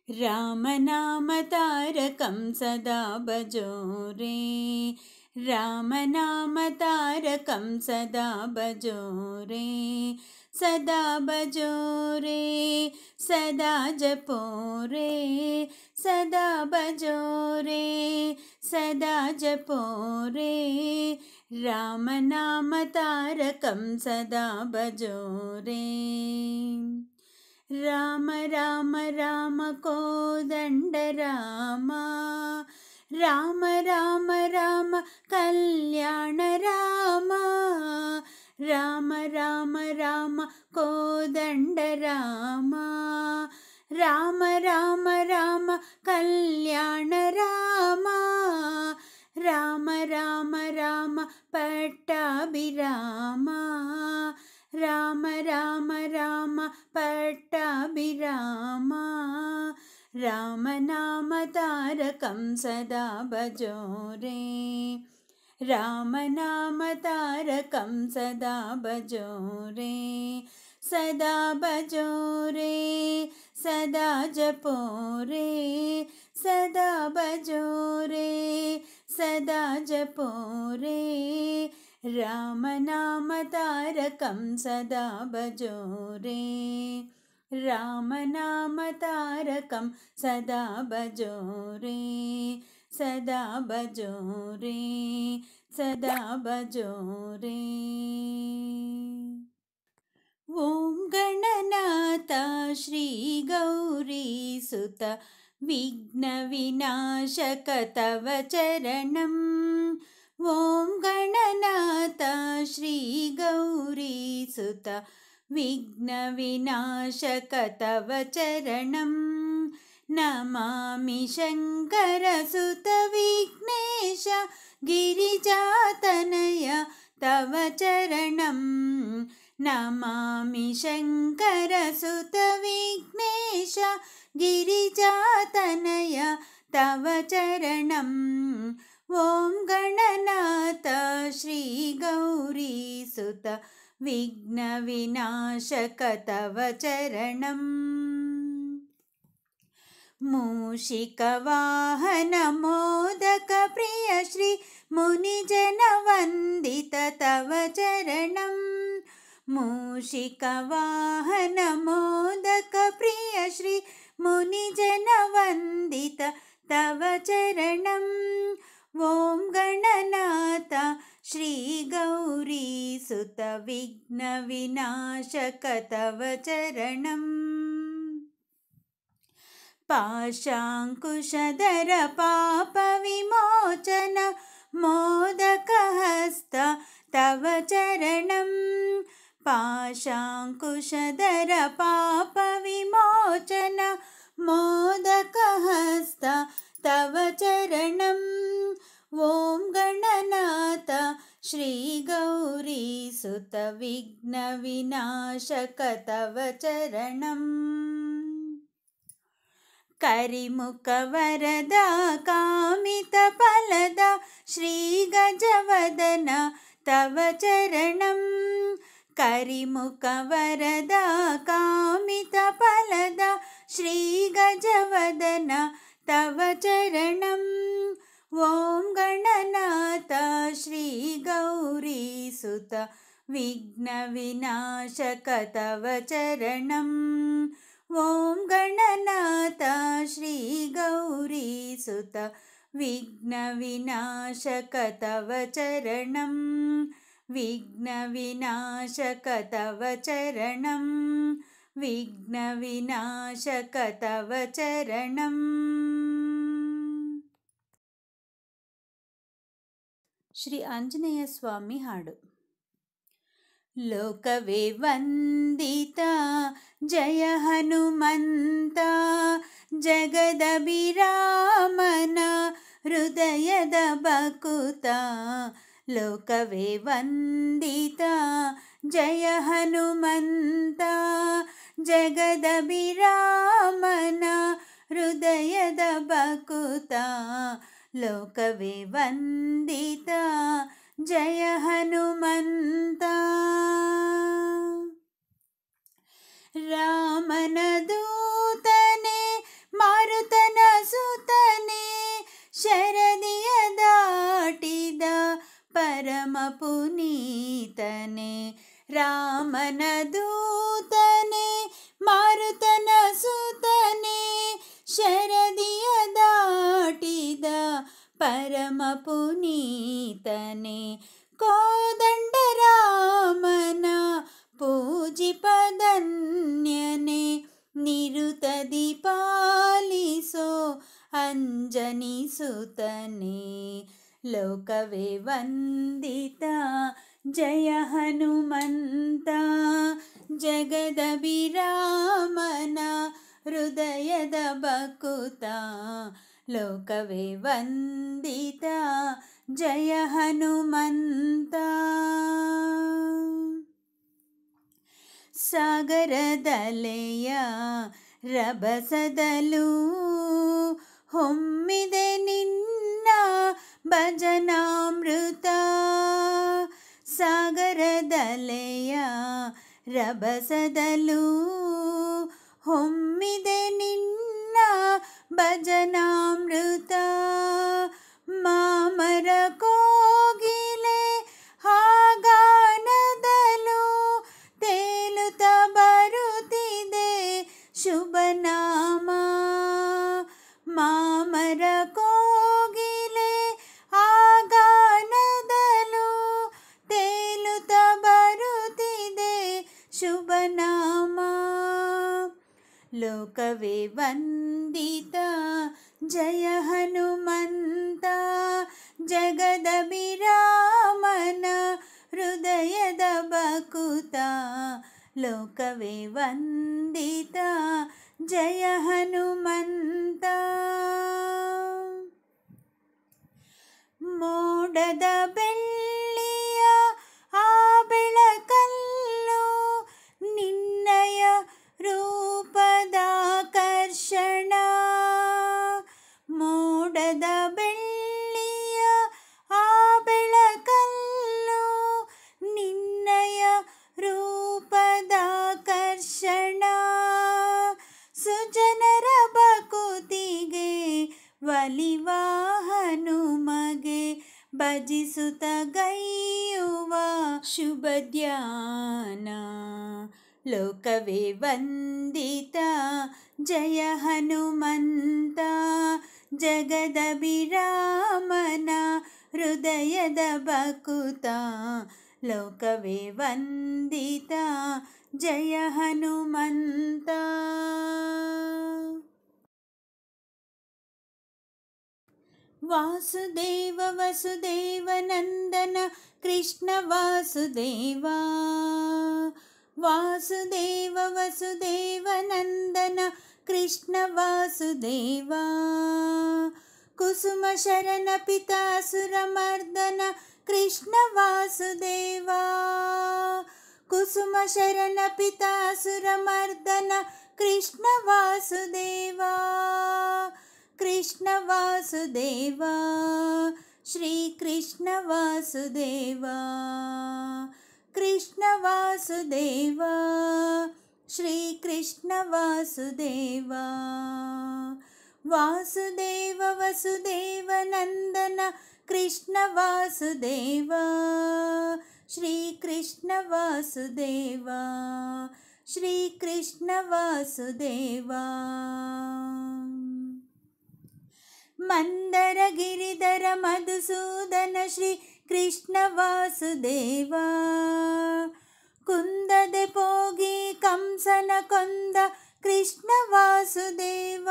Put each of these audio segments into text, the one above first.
रामनामतारकं सदा भजो रे। रामनामतारकं सदा भजो रे। सदा भजो रे, सदा जपो रे। सदा भजो रे, सदा जपो रे। रामनामतारकं सदा भजो रे। राम राम राम कोदण्ड रामा। राम राम राम कल्याण रामा। राम राम राम कोदण्ड रामा। राम राम राम कल्याण रामा। राम राम राम पट्टाभिरामा। राम राम राम पट्टाभिरामा। रामनामतारकं सदा भजो रे। रामनामतारकं सदा भजो रे। सदा भजो रे, सदा जपो रे। सदा भजो रे, सदा जपो रे। रामनामतारकं सदा भजो रे। रामनामतारकं सदा भजो रे। सदा भजो रे, सदा भजो रे। ॐ गणनाथ श्री गौरीसुत विघ्नविनाशक तव चरणम्। ॐ गणनाथ श्री गौरीसुत विघ्नविनाशक तव चरणम्। नमामि शङ्करसुत विघ्नेश गिरिजातनय तव चरणम्। नमामि शङ्करसुत विघ्नेश गिरिजातनय तव चरणम्। ॐ गणनाथ श्री गौरीसुत विघ्नविनाशक तव चरणम्। मूषिकवाहन मोदक प्रिय श्री मुनिजनवन्दित तव चरणम्। मूषिकवाहन मोदक प्रिय श्री मुनिजनवन्दित तव चरणम्। ॐ गणनाथ श्री गौरीसुत विघ्नविनाशक तव चरणम्। पाशाङ्कुशधर पापविमोचन मोदकहस्त तव चरणम्। पाशाङ्कुशधर पापविमोचन मोदकहस्त तव चरणम्। ॐ गणनाथ श्री गौरीसुत विघ्नविनाशक तव चरणम्। करिमुख वरदा कामितफलदा श्री गजवदन तव चरणम्। करिमुख वरदा कामितफलदा श्री गजवदन तव चरणम्। ॐ गणनाथ श्री गौरीसुत विघ्नविनाशक तव चरणम्। ॐ गणनाथ श्री गौरीसुत विघ्नविनाशक तव चरणम्। विघ्नविनाशक तव चरणम्। विघ्नविनाशक तव चरणम्। ಶ್ರೀ ಆಂಜನೇಯ ಸ್ವಾಮಿ ಹಾಡು. ಲೋಕವೇ ವಂದಿತ ಜಯ ಹನುಮಂತ. ಜಗದಭಿರಾಮನ ಹೃದಯದ ಬಕುತ. ಲೋಕವೇ ವಂದಿತ ಜಯ ಹನುಮಂತ. ಜಗದಭಿರಾಮನ ಹೃದಯದ ಬಕುತ. ಲೋಕವೇ ವಂದಿತ ಜಯ ಹನುಮಂತ. ರಾಮನ ದೂತನೇ ಪುನೀತನೆ ರಾಮನ ದೂತನೆ ಮಾರುತನ ಸುತನೆ ಶರದಿಯ ದಾಟಿದ ಪರಮ ಪುನೀತನೆ ಕೋದಂಡ ರಾಮನ ಪೂಜಿಪದನ್ಯನೆ ನಿರುತದಿ ಪಾಲಿಸೋ ಅಂಜನಿ ಸುತನೆ ಲೋಕವೇ ವಂದಿತ ಜಯ ಹನುಮಂತ ಜಗದ ವಿರಾಮನ ಹೃದಯದ ಬಕುತ ಲೋಕವೇ ವಂದಿತ ಜಯ ಹನುಮಂತ ಸಾಗರದಲೆಯ ರಭಸದಲ್ಲೂ ಹೊಮ್ಮಿದೆ ನಿನ್ನ ಭಜನಾಮೃತ ಸಾಗರದಲೆಯ ರಭಸದಲ್ಲೂ ಹೊಮ್ಮಿದೆ ನಿನ್ನ ಭಜನಾಮೃತ ಮಾಮರ ಕೋಗಿಲೆ ಹಾಗಾನದಲು ತೇಲುತ್ತ ಬರುತ್ತಿದೆ ಶುಭನಾಮ ಮಾಮರ ಕೋಗಿಲೆ ಆಗಾನದಲು ತೇಲುತ್ತ ಬರುತ್ತಿದೆ ಶುಭನಾಮ ಲೋಕವೇ ವಂದಿತ ಜಯ ಹನುಮಂತ ಜಗದ ವಿರಾಮನ ಹೃದಯದ ಬಕುತ ಲೋಕವೇ ವಂದಿತ ಜಯ ಹನುಮಂತ ಮೋಡದ ಬೆಳ್ಳಿಯ ಆ ಬೆಳಕಲ್ಲು ನಿನ್ನಯ ರೂಪದಾಕರ್ಷಣ ಮೋಡದ ಬೆಳ್ಳಿಯ ಆ ಬೆಳಕಲ್ಲು ನಿನ್ನಯ ರೂಪದಾಕರ್ಷಣ ಸುಜನರ ಬಕುತಿಗೆ ಒಲಿವ ಹನುಮಗೆ ಭಜಿಸುತ್ತ ಗೈಯುವ ಶುಭ ಧ್ಯಾನ ಲೋಕವೇ ವಂದಿತ ಜಯ ಹನುಮಂತ ಜಗದ ವಿರಾಮನ ಹೃದಯದ ಬಕುತ ಲೋಕವೇ ವಂದಿತ ಜಯ ಹನುಮಂತ ವಾಸುದೇವ ವಸುದೇವ ನಂದನ ಕೃಷ್ಣ ವಾಸುದೇವ ವಾಸುದೇವ ವಸುದೇವ ನಂದನ ಕೃಷ್ಣ ವಾಸುದೇವ ಕುಸುಮ ಶರಣ ಪಿತಾಸುರ ಮರ್ದನ ಕೃಷ್ಣ ವಾಸುದೇವ ಕುಸುಮ ಶರಣ ಪಿತಾಸುರ ಮರ್ದನ ಕೃಷ್ಣ ವಾಸುದೇವ ಕೃಷ್ಣ ವಾಸುದೇವ ಶ್ರೀ ಕೃಷ್ಣ ವಾಸುದೇವ ಕೃಷ್ಣ ವಾಸುದೇವ ಶ್ರೀ ಕೃಷ್ಣ ವಾಸುದೇವ ವಾಸುದೇವ ವಸುದೇವ ನಂದನ ಕೃಷ್ಣ ವಾಸುದೇವ ಶ್ರೀ ಕೃಷ್ಣ ವಾಸುದೇವ ಶ್ರೀ ಕೃಷ್ಣ ವಾಸುದೇವ ಮಂದರ ಗಿರಿಧರ ಮಧುಸೂದನ ಶ್ರೀ ಕೃಷ್ಣ ವಾಸುದೇವ ಕುಂದದೆ ಪೋಗಿ ಕಂಸನ ಕೊಂದ ಕೃಷ್ಣ ವಾಸುದೇವ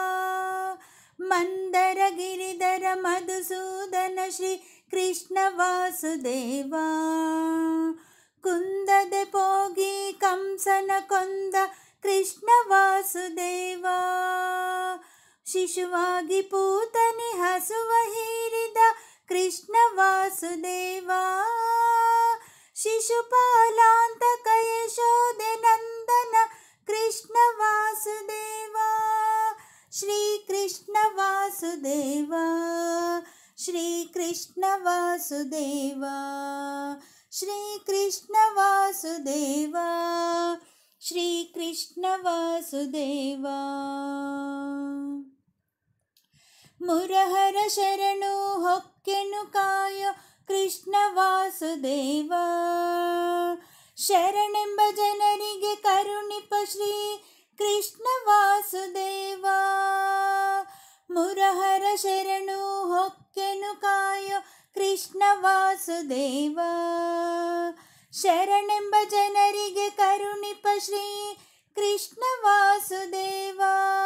ಮಂದರ ಗಿರಿಧರ ಮಧುಸೂದನ ಶ್ರೀ ಕೃಷ್ಣ ವಾಸುದೇವ ಕುಂದದೆ ಪೋಗಿ ಕಂಸನ ಕೊಂದ ಕೃಷ್ಣ ವಾಸುದೇವ ಶಿಶುವಾಗಿ ಪೂತನಿ ಹಸುವ ಹೀರಿದ ಕೃಷ್ಣ ವಾಸುದೇವ ಶಿಶುಪಾಲಾಂತಕ ಯಶೋದೆ ನಂದನ ಕೃಷ್ಣ ವಾಸುದೇವ ಶ್ರೀ ಕೃಷ್ಣ ವಾಸುದೇವ ಶ್ರೀ ಕೃಷ್ಣ ವಾಸುದೇವ ಶ್ರೀ ಕೃಷ್ಣ ವಾಸುದೇವ ಶ್ರೀ ಕೃಷ್ಣ ವಾಸುದೇವ ಮುರಹರ ಶರಣು ಹೊಕ್ಕೆನು ಕಾಯೋ ಕೃಷ್ಣ ವಾಸುದೇವ. ಶರಣೆಂಬ ಜನರಿಗೆ ಕರುಣಿಪ ಶ್ರೀ ಕೃಷ್ಣ ವಾಸುದೇವ. ಮುರಹರ ಶರಣು ಹೊಕ್ಕೆನು ಕಾಯೋ ಕೃಷ್ಣ ವಾಸುದೇವ. ಶರಣೆಂಬ ಜನರಿಗೆ ಕರುಣಿಪ ಶ್ರೀ ಕೃಷ್ಣ ವಾಸುದೇವ.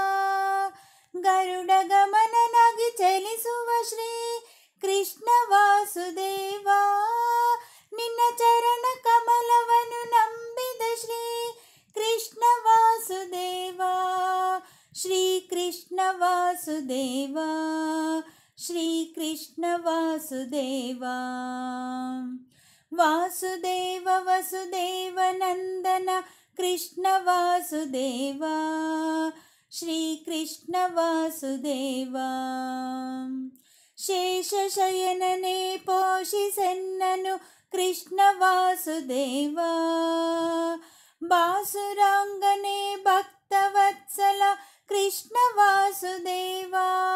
ಗರುಡ ಗಮನನಾಗಿ ಚಲಿಸುವ ಶ್ರೀ ಕೃಷ್ಣ ವಾಸುದೇವ. ನಿನ್ನ ಚರಣ ಕಮಲವನ್ನು ನಂಬಿದ ಶ್ರೀ ಕೃಷ್ಣ ವಾಸುದೇವ. ಶ್ರೀ ಕೃಷ್ಣ ವಾಸುದೇವ. ಶ್ರೀ ಕೃಷ್ಣ ವಾಸುದೇವ. ವಾಸುದೇವ ವಸುದೇವ ನಂದನ ಕೃಷ್ಣ ವಾಸುದೇವ. ಶ್ರೀ ಕೃಷ್ಣ ವಾಸುದೇವ. ಶೇಷಶಯನನೇ ಪೋಷಿಸೆನ್ನನು ಕೃಷ್ಣ ವಾಸುದೇವ. ಬಾಸುರಾಂಗನೇ ಭಕ್ತವತ್ಸಲ ಕೃಷ್ಣ ವಾಸುದೇವ.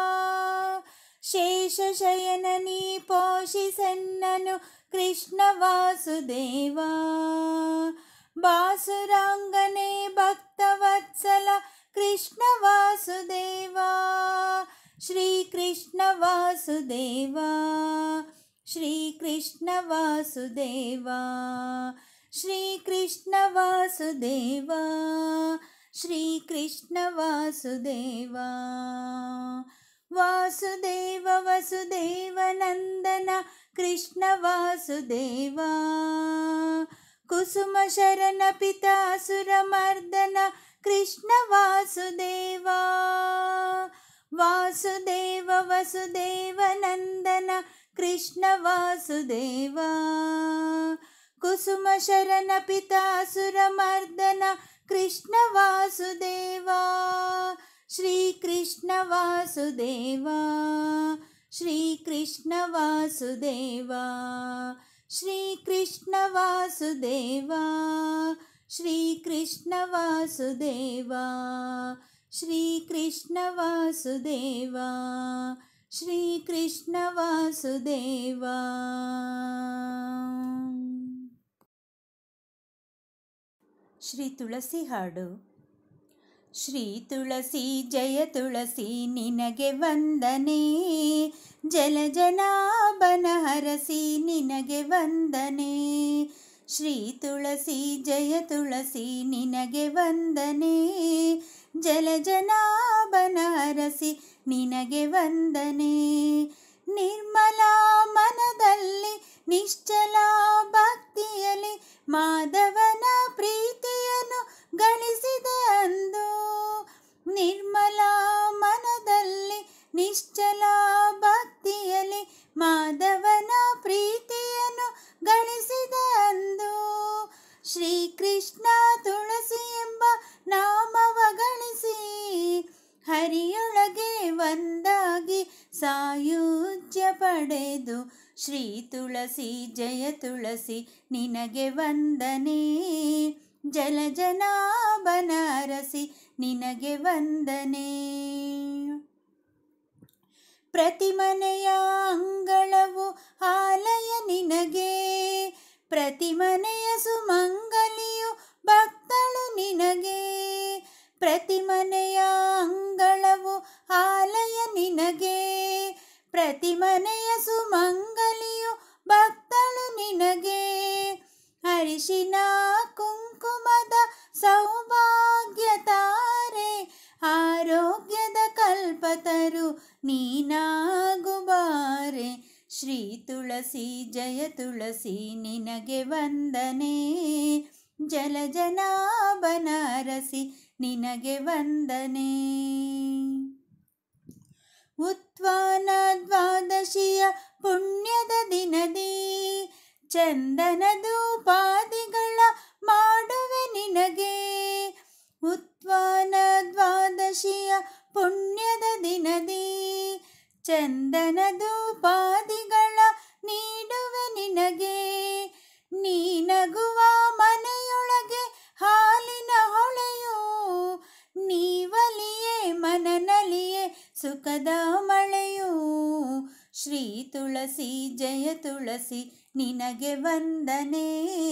ಶೇಷಶಯನನಿ ಪೋಷಿಸೆನ್ನನು ಕೃಷ್ಣ ವಾಸುದೇವ. ಬಾಸುರಾಂಗನೇ ಭಕ್ತವತ್ಸಲ ಕೃಷ್ಣ ವಾಸುದೇವ. ಶ್ರೀ ಕೃಷ್ಣ ವಾಸುದೇವ. ಶ್ರೀ ಕೃಷ್ಣ ವಾಸುದೇವ. ಶ್ರೀ ಕೃಷ್ಣ ವಾಸುದೇವ. ಶ್ರೀ ಕೃಷ್ಣ ವಾಸುದೇವ. ವಾಸುದೇವ ವಸುದೇವ ನಂದನ ಕೃಷ್ಣ ವಾಸುದೇವ. ಕುಸುಮ ಶರಣ ಪಿತಾಸುರ ಮರ್ದನ ಕೃಷ್ಣ ವಾಸುದೇವ. ವಾಸುದೇವ ವಸುದೇವ ನಂದನ ಕೃಷ್ಣ ವಾಸುದೇವ. ಕುಸುಮ ಶರಣ ಪಿತಾಸುರ ಮರ್ದನ ಕೃಷ್ಣ ವಾಸುದೇವ. ಶ್ರೀ ಕೃಷ್ಣ ವಾಸುದೇವ. ಶ್ರೀ ಕೃಷ್ಣ ವಾಸುದೇವ. ಶ್ರೀ ಕೃಷ್ಣ ವಾಸುದೇವ. ಶ್ರೀ ಕೃಷ್ಣ ವಾಸುದೇವ. ಶ್ರೀ ಕೃಷ್ಣ ವಾಸುದೇವ. ಶ್ರೀ ಕೃಷ್ಣ ವಾಸುದೇವ. ಶ್ರೀ ತುಳಸಿ ಹಾಡು. ಶ್ರೀ ತುಳಸಿ ಜಯ ತುಳಸಿ ನಿನಗೆ ವಂದನೆ. ಜಲಜನಾಭನ ಹರಸಿ ನಿನಗೆ ವಂದನೆ. ಶ್ರೀ ತುಳಸಿ ಜಯ ತುಳಸಿ ನಿನಗೆ ವಂದನೆ. ಜಲಜನಾಭನ ಹರಸಿ ನಿನಗೆ ವಂದನೆ. ನಿರ್ಮಲ ಮನದಲ್ಲಿ ನಿಶ್ಚಲ ಭಕ್ತಿಯಲ್ಲಿ ಮಾಧವನ ಪ್ರೀತಿಯನ್ನು ಗಳಿಸಿದೆ ಅಂದು. ನಿರ್ಮಲ ಮನದಲ್ಲಿ ನಿಶ್ಚಲ ಭಕ್ತಿಯಲ್ಲಿ ಮಾಧವನ ಪ್ರೀತಿಯನ್ನು ಗಳಿಸಿದೆ ಅಂದು. ಶ್ರೀಕೃಷ್ಣ ತುಳಸಿ ಎಂಬ ನಾಮವ ಗಳಿಸಿ ಹರಿಯೊಳಗೆ ಒಂದಾಗಿ ಸಾಯುಜ್ಯ ಪಡೆದು. ಶ್ರೀ ತುಳಸಿ ಜಯ ತುಳಸಿ ನಿನಗೆ ವಂದನೆ. ಜಲಜನಾಭನ ಹರಸಿ ನಿನಗೆ ವಂದನೆ. ಪ್ರತಿ ಮನೆಯ ಅಂಗಳವು ಆಲಯ ನಿನಗೆ. ಪ್ರತಿ ಮನೆಯ ಸುಮಂಗಲಿಯು ಭಕ್ತಳು ನಿನಗೆ. ಪ್ರತಿ ಮನೆಯ ಅಂಗಳವು ಆಲಯ ನಿನಗೆ. ಪ್ರತಿ ಮನೆಯ ಸುಮಂಗಲಿಯು ಭಕ್ತಳು ನಿನಗೆ. ಅರಿಶಿನ ಕುಂಕುಮದ ಸೌಭಾಗ್ಯ ತಾರೆ. ಆರೋಗ್ಯದ ಕಲ್ಪತರು ನೀನಾಗುಬಾರೆ. ಶ್ರೀ ತುಳಸಿ ಜಯ ತುಳಸಿ ನಿನಗೆ ವಂದನೆ. ಜಲಜನಾಭನ ಹರಸಿ ನಿನಗೆ ವಂದನೆ. ಉತ್ವಾನ ದ್ವಾದಶಿಯ ಪುಣ್ಯದ ದಿನದಿ ಚಂದನ ಧೂಪಾದಿಗಳ ಮಾಡುವೆ ನಿನಗೆ. ಉತ್ವಾನ ದ್ವಾದಶಿಯ ಪುಣ್ಯದ ದಿನದಿ ಚಂದನ ಧೂಪಾದಿಗಳ ನೀಡುವೆ ನಿನಗೆ. ನೀನಗುವ ಮನೆಯೊಳಗೆ ಹಾಲಿನ ಹೊಳೆಯು. ನೀವಲಿಯೇ ಮನನಲಿಯೇ ಸುಖದ ಮಳೆಯು. ಶ್ರೀ ತುಳಸಿ ಜಯ ತುಳಸಿ ನಿನಗೆ ವಂದನೆ,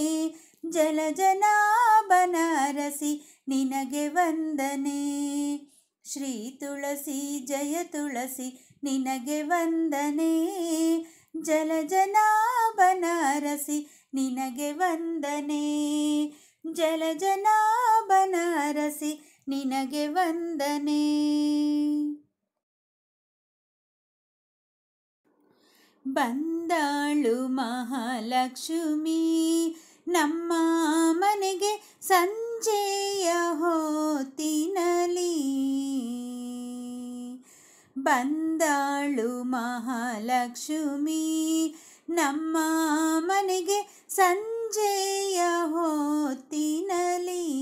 ಜಲಜನಾಭನ ಅರಸಿ ನಿನಗೆ ವಂದನೆ. ಶ್ರೀ ತುಳಸಿ ಜಯ ತುಳಸಿ ನಿನಗೆ ವಂದನೆ, ಜಲಜನಾಭನ ಅರಸಿ ನಿನಗೆ ವಂದನೆ, ಜಲಜನಾಭನ ಅರಸಿ ನಿನಗೆ ವಂದನೆ. ಬಂದಾಳು ಮಹಾಲಕ್ಷ್ಮಿ ನಮ್ಮ ಮನೆಗೆ ಸಂಜೆಯ ಹೊತ್ತಿನಲ್ಲಿ, ಬಂದಾಳು ಮಹಾಲಕ್ಷ್ಮಿ ನಮ್ಮ ಮನೆಗೆ ಸಂಜೆಯ ಹೊತ್ತಿನಲ್ಲಿ,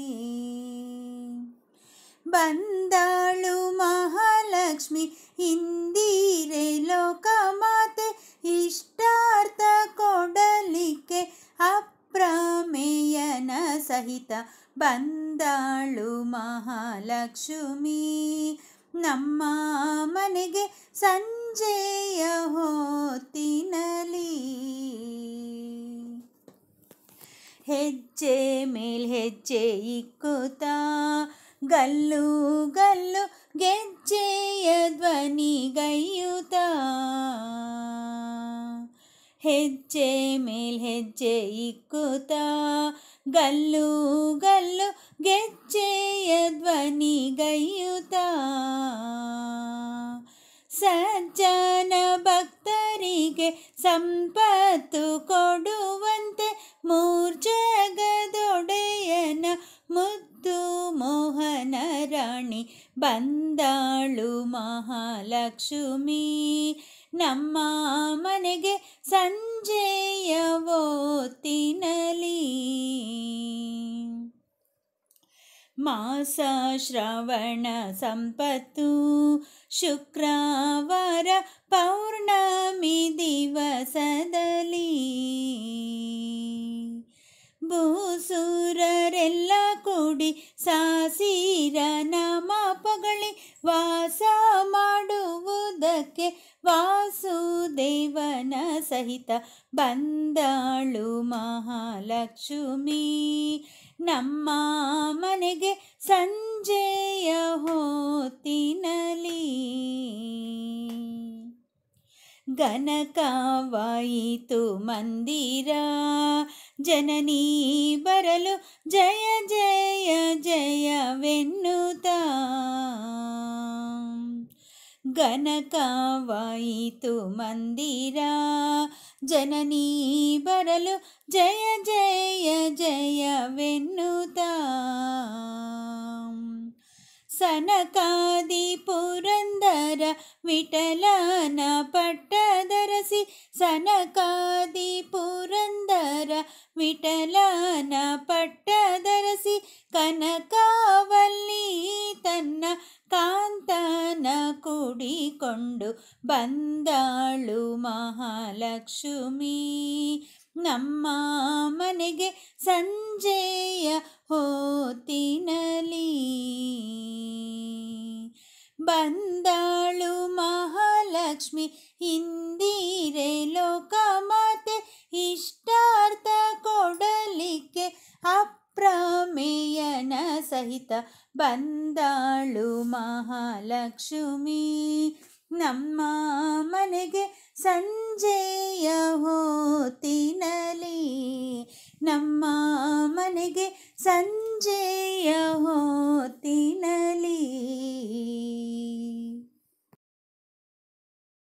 ಬಂದಾಳು ಮಹಾಲಕ್ಷ್ಮಿ ಇಂದಿರೆ ಲೋಕಮಾತೆ ಇಷ್ಟಾರ್ಥ ಕೊಡಲಿಕ್ಕೆ ಅಪ್ರಮೇಯನ ಸಹಿತ, ಬಂದಾಳು ಮಹಾಲಕ್ಷ್ಮಿ ನಮ್ಮ ಮನೆಗೆ ಸಂಜೆಯ ಹೊತ್ತಿನಲ್ಲಿ. ಹೆಜ್ಜೆ ಮೇಲ್ ಹೆಜ್ಜೆ ಇಕ್ಕುತ್ತಾ ಗಲ್ಲು ಗಲ್ಲು ಗೆಜ್ಜೆಯ ಧ್ವನಿಗೈಯುತ್ತಾ, ಹೆಜ್ಜೆ ಮೇಲ್ ಹೆಜ್ಜೆ ಇಕ್ಕುತ್ತಾ ಗಲ್ಲು ಗಲ್ಲು ಗೆಜ್ಜೆಯ ಧ್ವನಿಗೈಯುತ್ತಾ, ಸಜ್ಜನ ಭಕ್ತರಿಗೆ ಸಂಪತ್ತು ಕೊಡುವಂತೆ ಮೂರ್ಜಗದೊಡೆಯನ ಮುದ್ದು ಮೋಹನ ರಾಣಿ, ಬಂದಾಳು ಮಹಾಲಕ್ಷ್ಮಿ ನಮ್ಮ ಮನೆಗೆ ಸಂಜೆಯ ಹೊತ್ತಿನಲ್ಲಿ. ಮಾಸ ಶ್ರವಣ ಸಂಪತ್ತು ಶುಕ್ರವಾರ ಪೌರ್ಣಮಿ ದಿವಸದಲ್ಲಿ, ಭೂಸುರರೆಲ್ಲ ಕೂಡಿ ಸಾಸಿರ ನಾಮ ಪಗಳಿ ವಾಸ ಮಾಡುವುದಕ್ಕೆ ವಾಸುದೇವನ ಸಹಿತ, ಬಂದಾಳು ಮಹಾಲಕ್ಷ್ಮಿ ನಮ್ಮ ಮನೆಗೆ ಸಂಜೆಯ ಹೊತ್ತಿನಲ್ಲಿ. ಗನಕವಾಯಿತು ಮಂದಿರ ಜನನೀ ಬರಲು ಜಯ ಜಯ ಜಯವೆನ್ನುತ್ತಾ, ಗನಕವಾಯಿತು ಮಂದಿರ ಜನನೀ ಬರಲು ಜಯ ಜಯ ಜಯವೆನ್ನುತ್ತಾ, ಸನಕಾದಿ ಪುರಂದರ ವಿಠಲನ ಪಟ್ಟದರಸಿ, ಸನಕಾದಿ ಪುರಂದರ ವಿಠಲನ ಪಟ್ಟದರಸಿ, ಕನಕವಲ್ಲಿ ತನ್ನ ಕಾಂತನ ಕೂಡಿಕೊಂಡು ಬಂದಾಳು ಮಹಾಲಕ್ಷ್ಮಿ ನಮ್ಮ ಮನೆಗೆ ಸಂಜೆಯ ಹೊತ್ತಿನಲ್ಲಿ. ಬಂದಾಳು ಮಹಾಲಕ್ಷ್ಮಿ ಇಂದಿರೆ ಲೋಕಮಾತೆ ಇಷ್ಟಾರ್ಥ ಕೊಡಲಿಕ್ಕೆ ಅಪ್ರಮೇಯನ ಸಹಿತ, ಬಂದಾಳು ಮಹಾಲಕ್ಷ್ಮಿ ನಮ್ಮ ಮನೆಗೆ ಸಂಜೆಯ ಹೊತ್ತಿನಲ್ಲಿ, ನಮ್ಮ ಮನೆಗೆ ಸಂಜೆಯ ಹೊತ್ತಿನಲ್ಲಿ.